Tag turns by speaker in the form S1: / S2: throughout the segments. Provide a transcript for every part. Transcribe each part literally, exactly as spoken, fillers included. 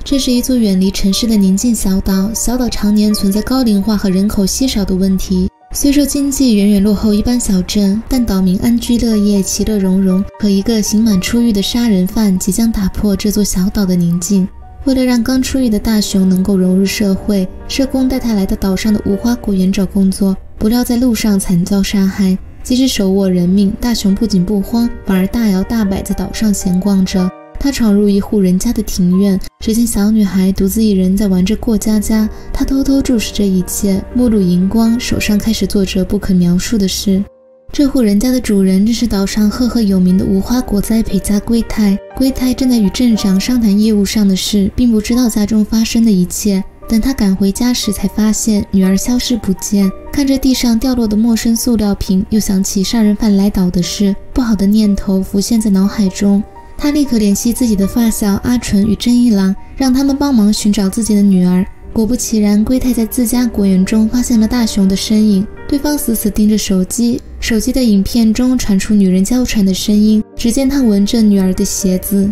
S1: 这是一座远离城市的宁静小岛，小岛常年存在高龄化和人口稀少的问题。虽说经济远远落后一般小镇，但岛民安居乐业，其乐融融。可一个刑满出狱的杀人犯即将打破这座小岛的宁静。为了让刚出狱的大雄能够融入社会，社工带他来到岛上的无花果园找工作，不料在路上惨遭杀害。即使手握人命，大雄不仅不慌，反而大摇大摆在岛上闲逛着。他闯入一户人家的庭院，只见小女孩独自一人在玩着过家家。他偷偷注视这一切，目露荧光，手上开始做着不可描述的事。这户人家的主人正是岛上赫赫有名的无花果栽培家龟太。龟太正在与镇长商谈业务上的事，并不知道家中发生的一切。等他赶回家时，才发现女儿消失不见。看着地上掉落的陌生塑料瓶，又想起杀人犯来岛的事，不好的念头浮现在脑海中。他立刻联系自己的发小阿纯与真一郎，让他们帮忙寻找自己的女儿。果不其然，龟太在自家果园中发现了大雄的身影，对方死死盯着手机，手机的影片中传出女人娇喘的声音，只见他闻着女儿的鞋子。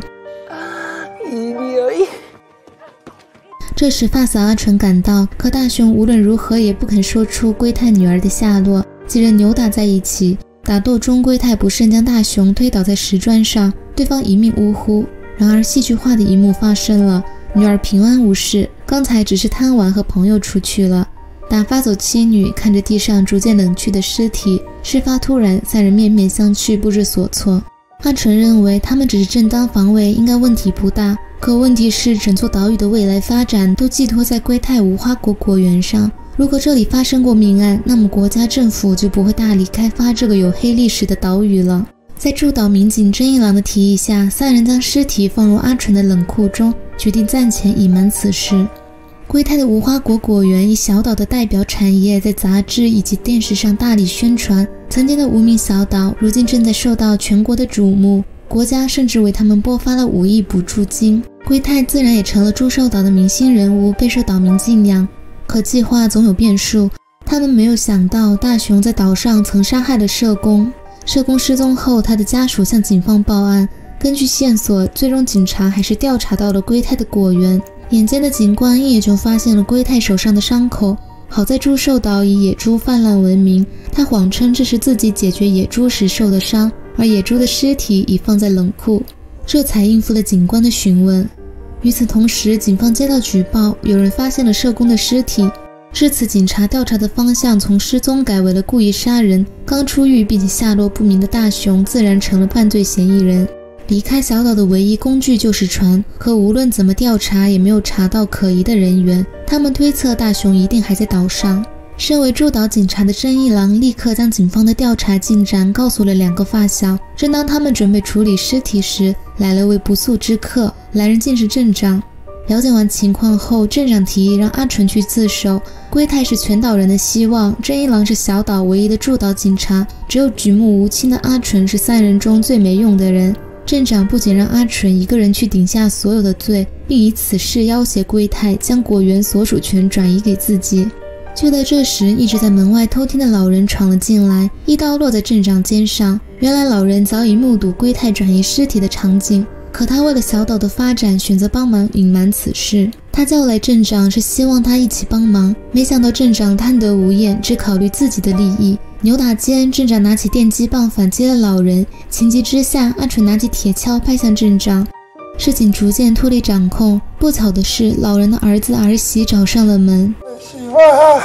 S1: 这时发小阿纯赶到，可大雄无论如何也不肯说出龟太女儿的下落，几人扭打在一起。打斗中，龟太不慎将大雄推倒在石砖上，对方一命呜呼。然而戏剧化的一幕发生了，女儿平安无事，刚才只是贪玩和朋友出去了。打发走妻女，看着地上逐渐冷去的尸体，事发突然，三人面面相觑，不知所措。阿纯认为他们只是正当防卫，应该问题不大。可问题是，整座岛屿的未来发展都寄托在龟太无花果果园上。如果这里发生过命案，那么国家政府就不会大力开发这个有黑历史的岛屿了。在驻岛民警真一郎的提议下，三人将尸体放入阿纯的冷库中，决定暂且隐瞒此事。龟太的无花果果园以小岛的代表产业在杂志以及电视上大力宣传，曾经的无名小岛如今正在受到全国的瞩目，国家甚至为他们拨发了五亿补助金。龟太自然也成了祝寿岛的明星人物，备受岛民敬仰。可计划总有变数，他们没有想到大雄在岛上曾杀害了社工。社工失踪后，他的家属向警方报案，根据线索，最终警察还是调查到了龟太的果园。眼尖的警官一眼就发现了龟太手上的伤口。好在祝寿岛以野猪泛滥闻名，他谎称这是自己解决野猪时受的伤，而野猪的尸体已放在冷库，这才应付了警官的询问。与此同时，警方接到举报，有人发现了社工的尸体。至此，警察调查的方向从失踪改为了故意杀人。刚出狱并且下落不明的大雄自然成了犯罪嫌疑人。离开小岛的唯一工具就是船，可无论怎么调查也没有查到可疑的人员。他们推测大雄一定还在岛上。身为驻岛警察的真一郎立刻将警方的调查进展告诉了两个发小。正当他们准备处理尸体时，来了位不速之客，来人竟是镇长。了解完情况后，镇长提议让阿纯去自首。龟太是全岛人的希望，真一郎是小岛唯一的驻岛警察，只有举目无亲的阿纯是三人中最没用的人。镇长不仅让阿纯一个人去顶下所有的罪，并以此事要挟龟太将果园所属权转移给自己。就在这时，一直在门外偷听的老人闯了进来，一刀落在镇长肩上。原来老人早已目睹龟太转移尸体的场景，可他为了小岛的发展，选择帮忙隐瞒此事。他叫来镇长是希望他一起帮忙，没想到镇长贪得无厌，只考虑自己的利益。扭打间，镇长拿起电击棒反击了老人，情急之下，阿纯拿起铁锹拍向镇长。事情逐渐脱离掌控，不巧的是，老人的儿子儿媳找上了门。
S2: 媳妇儿，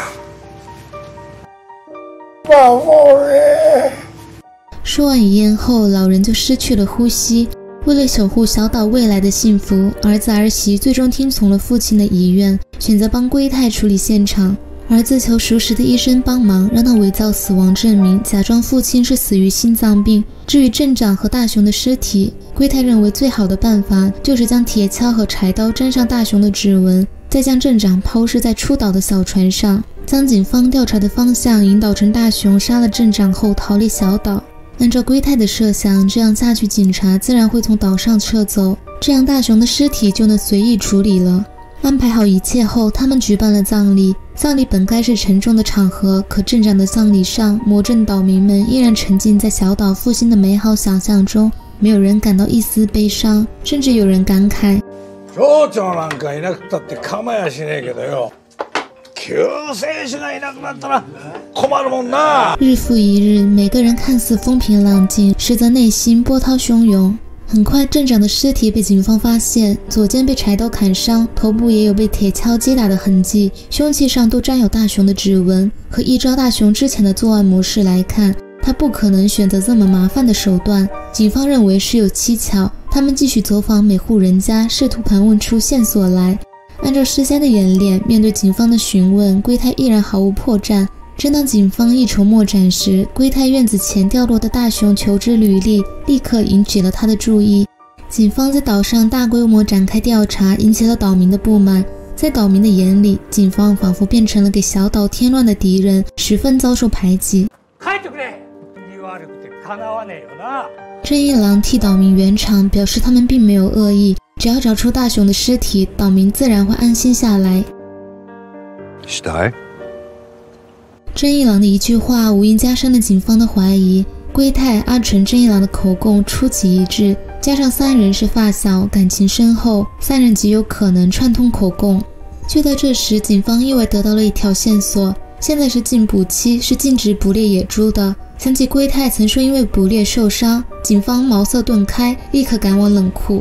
S2: 保护人。
S1: 说完遗言后，老人就失去了呼吸。为了守护小岛未来的幸福，儿子儿媳最终听从了父亲的遗愿，选择帮龟太处理现场。儿子求熟识的医生帮忙，让他伪造死亡证明，假装父亲是死于心脏病。至于镇长和大雄的尸体，龟太认为最好的办法就是将铁锹和柴刀沾上大雄的指纹，再将镇长抛尸在出岛的小船上，将警方调查的方向引导成大雄杀了镇长后逃离小岛。按照龟太的设想，这样下去警察自然会从岛上撤走，这样大雄的尸体就能随意处理了。安排好一切后，他们举办了葬礼。葬礼本该是沉重的场合，可镇长的葬礼上，魔镇岛民们依然沉浸在小岛复兴的美好想象中，没有人感到一丝悲伤，甚至有人感慨：
S2: 町長なんかいなくたって構やしねえけどよ。救世主がいなくなったら困るもんな。
S1: 日复一日，每个人看似风平浪静，实则内心波涛汹涌。很快，镇长的尸体被警方发现，左肩被柴刀砍伤，头部也有被铁锹击打的痕迹，凶器上都沾有大雄的指纹。和依照大雄之前的作案模式来看，他不可能选择这么麻烦的手段。警方认为事有蹊跷，他们继续走访每户人家，试图盘问出线索来。按照事先的演练，面对警方的询问，龟太依然毫无破绽。正当警方一筹莫展时，龟太院子前掉落的大雄求职履历立刻引起了他的注意。警方在岛上大规模展开调查，引起了岛民的不满。在岛民的眼里，警方仿佛变成了给小岛添乱的敌人，十分遭受排挤。正一郎替岛民圆场，表示他们并没有恶意，只要找出大雄的尸体，岛民自然会安心下来。正一郎的一句话无疑加深了警方的怀疑。龟太、阿纯、正一郎的口供出奇一致，加上三人是发小，感情深厚，三人极有可能串通口供。就在这时，警方意外得到了一条线索。现在是禁捕期，是禁止捕猎野猪的。想起龟太曾说因为捕猎受伤，警方茅塞顿开，立刻赶往冷库。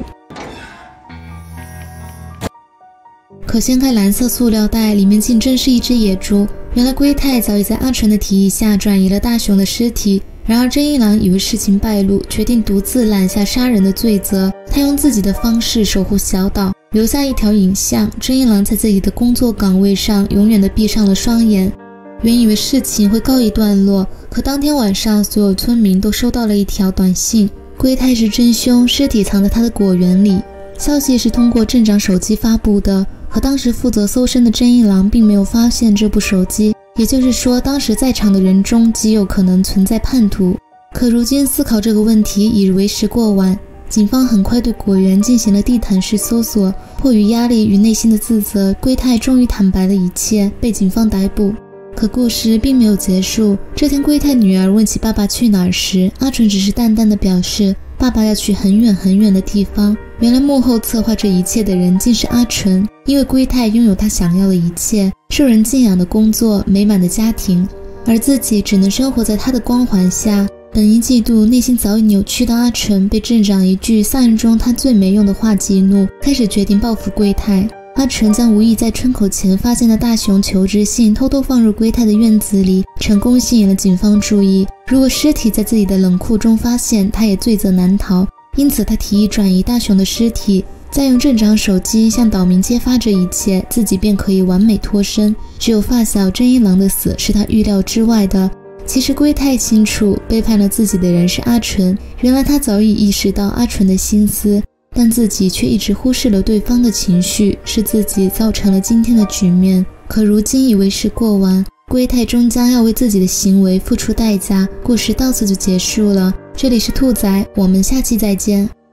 S1: 可掀开蓝色塑料袋，里面竟真是一只野猪。原来龟太早已在阿纯的提议下转移了大雄的尸体。然而真一郎以为事情败露，决定独自揽下杀人的罪责。他用自己的方式守护小岛，留下一条影像。真一郎在自己的工作岗位上永远地闭上了双眼。原以为事情会告一段落，可当天晚上，所有村民都收到了一条短信：龟太是真凶，尸体藏在他的果园里。消息是通过镇长手机发布的，可当时负责搜身的真一郎并没有发现这部手机，也就是说，当时在场的人中极有可能存在叛徒。可如今思考这个问题已为时过晚，警方很快对果园进行了地毯式搜索。迫于压力与内心的自责，龟太终于坦白了一切，被警方逮捕。可故事并没有结束。这天，龟太女儿问起爸爸去哪儿时，阿纯只是淡淡的表示爸爸要去很远很远的地方。原来幕后策划这一切的人竟是阿纯，因为龟太拥有他想要的一切，受人敬仰的工作，美满的家庭，而自己只能生活在他的光环下。本一嫉妒，内心早已扭曲的阿纯被镇长一句三人中他最没用的话激怒，开始决定报复龟太。阿纯将无意在村口前发现的大雄求职信偷偷放入龟太的院子里，成功吸引了警方注意。如果尸体在自己的冷库中发现，他也罪责难逃。因此他提议转移大雄的尸体，再用镇长手机向岛民揭发这一切，自己便可以完美脱身。只有发小真一郎的死是他预料之外的。其实龟太清楚，背叛了自己的人是阿纯。原来他早已意识到阿纯的心思，但自己却一直忽视了对方的情绪，是自己造成了今天的局面。可如今已为时过晚，龟太终将要为自己的行为付出代价。故事到此就结束了。这里是兔仔，我们下期再见。